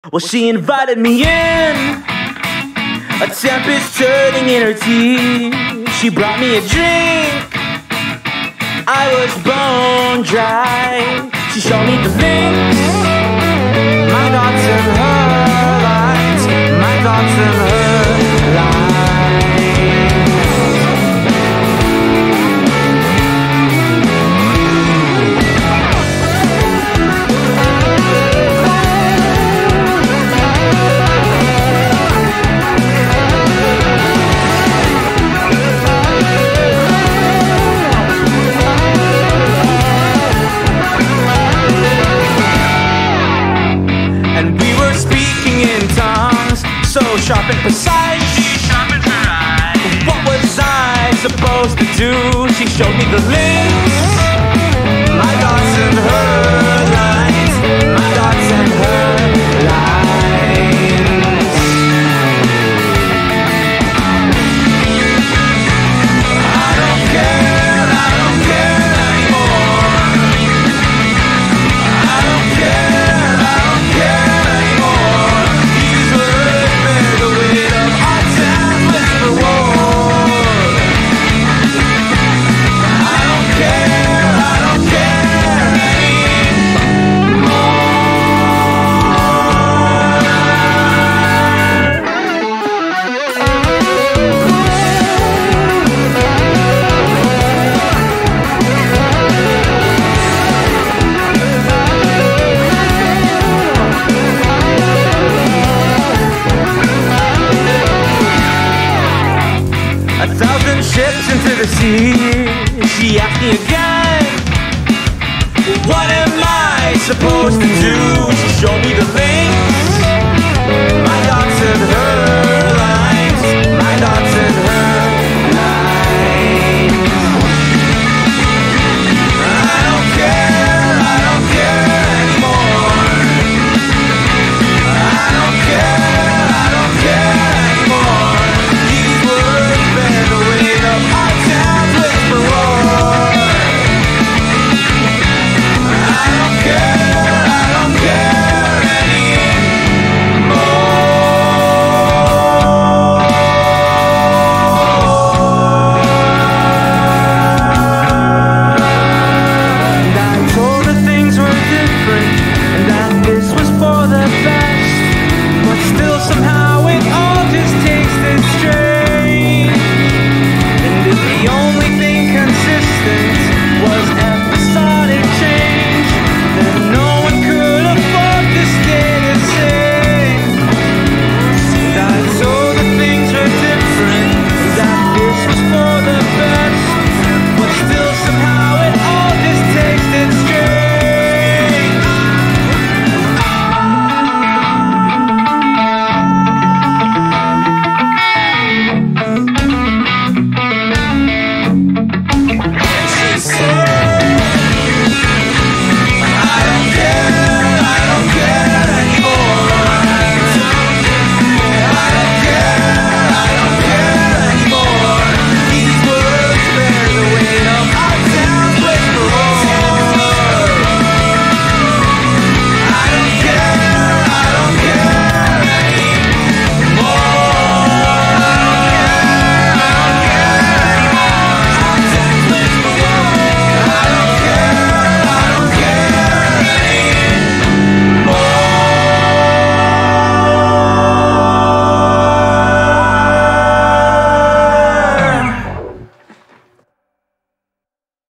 Well, she invited me in, a tempest turning in her tea. She brought me a drink, I was bone dry. She showed me the links, my thoughts and her lines, my thoughts and her lines. So sharp and precise, she sharpened her eyes. What was I supposed to do? She showed me the links, my thoughts and her